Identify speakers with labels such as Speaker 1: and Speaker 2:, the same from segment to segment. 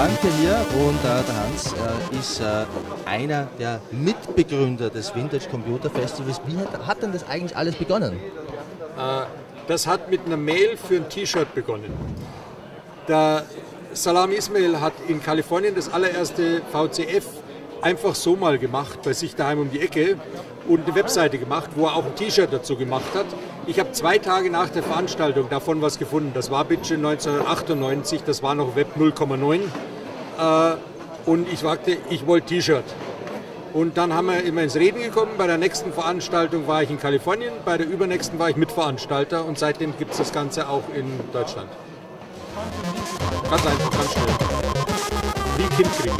Speaker 1: Frank hier und der Hans ist einer der Mitbegründer des Vintage Computer Festivals. Wie hat denn das eigentlich alles begonnen?
Speaker 2: Das hat mit einer Mail für ein T-Shirt begonnen. Der Salam Ismail hat in Kalifornien das allererste VCF einfach so mal gemacht, bei sich daheim um die Ecke und eine Webseite gemacht, wo er auch ein T-Shirt dazu gemacht hat. Ich habe 2 Tage nach der Veranstaltung davon was gefunden. Das war bitte 1998, das war noch Web 0,9 und ich sagte, ich wollte T-Shirt. Und dann haben wir immer ins Reden gekommen. Bei der nächsten Veranstaltung war ich in Kalifornien, bei der übernächsten war ich Mitveranstalter und seitdem gibt es das Ganze auch in Deutschland. Ganz einfach, ganz schnell. Wie ein Kind kriegen.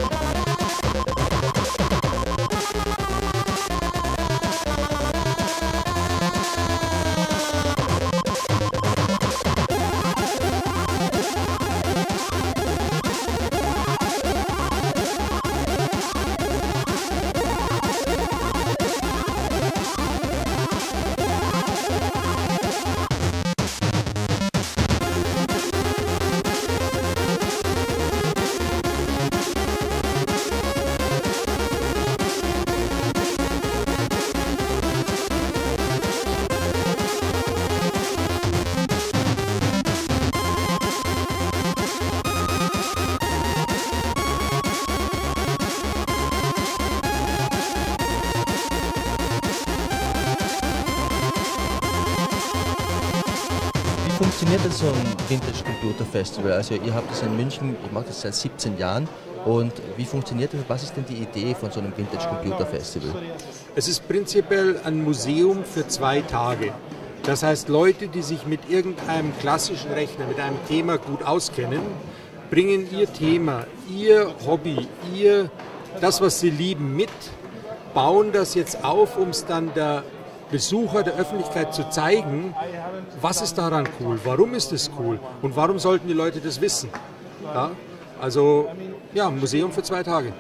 Speaker 1: Wie funktioniert denn so ein Vintage Computer Festival? Also ihr habt das in München, ich mache das seit 17 Jahren. Und wie funktioniert das? Was ist denn die Idee von so einem Vintage Computer Festival?
Speaker 2: Es ist prinzipiell ein Museum für 2 Tage. Das heißt, Leute, die sich mit irgendeinem klassischen Rechner, mit einem Thema gut auskennen, bringen ihr Thema, ihr Hobby, das, was sie lieben, mit, bauen das jetzt auf, um es dann der Besucher, der Öffentlichkeit zu zeigen, was ist daran cool, warum ist es cool und warum sollten die Leute das wissen. Ja? Also, ja, ein Museum für 2 Tage.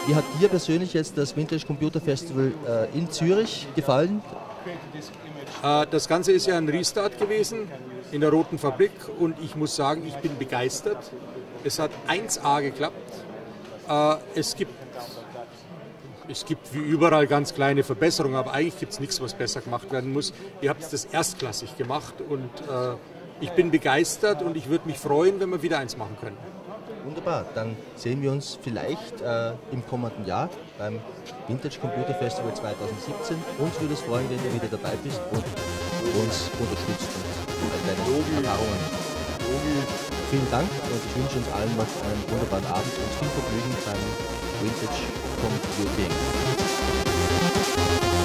Speaker 1: Wie hat dir persönlich jetzt das Vintage Computer Festival in Zürich gefallen?
Speaker 2: Das Ganze ist ja ein Restart gewesen in der Roten Fabrik und ich muss sagen, ich bin begeistert. Es hat 1A geklappt. Es gibt wie überall ganz kleine Verbesserungen, aber eigentlich gibt es nichts, was besser gemacht werden muss. Ihr habt das erstklassig gemacht und ich bin begeistert und ich würde mich freuen, wenn wir wieder eins machen können.
Speaker 1: Wunderbar, dann sehen wir uns vielleicht im kommenden Jahr beim Vintage Computer Festival 2017. Uns würde es freuen, wenn du wieder dabei bist und uns unterstützt und all deine Erfahrungen. Vielen Dank und ich wünsche uns allen noch einen wunderbaren Abend und viel Vergnügen beim Vintage Computing.